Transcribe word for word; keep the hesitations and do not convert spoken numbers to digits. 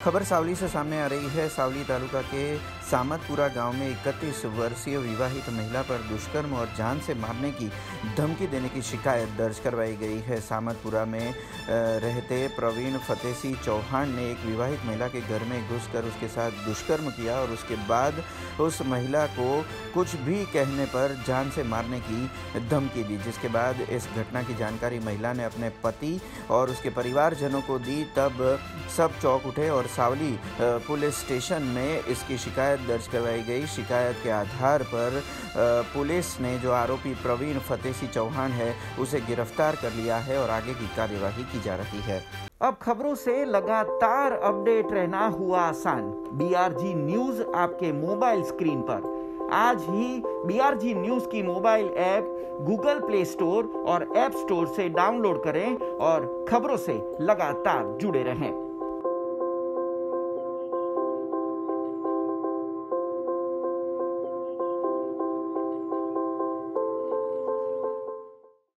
खबर सावली से सामने आ रही है। सावली तालुका के सामतपुरा गांव में इकतीस वर्षीय विवाहित महिला पर दुष्कर्म और जान से मारने की धमकी देने की शिकायत दर्ज करवाई गई है। सामतपुरा में रहते प्रवीण फतेसी चौहान ने एक विवाहित महिला के घर में घुसकर उसके साथ दुष्कर्म किया और उसके बाद उस महिला को कुछ भी कहने पर जान से मारने की धमकी दी, जिसके बाद इस घटना की जानकारी महिला ने अपने पति और उसके परिवारजनों को दी। तब सब चौंक उठे और सावली पुलिस स्टेशन में इसकी शिकायत दर्ज करवाई गई। शिकायत के आधार पर पुलिस ने जो आरोपी प्रवीण फतेसी चौहान है उसे गिरफ्तार कर लिया है और आगे की कार्यवाही की जा रही है। अब खबरों से लगातार अपडेट रहना हुआ आसान। बीआरजी न्यूज आपके मोबाइल स्क्रीन पर आज ही बीआरजी न्यूज की mobile app Google Play Store और ऐप स्टोर से डाउनलोड करें और खबरों से लगातार जुड़े रहें।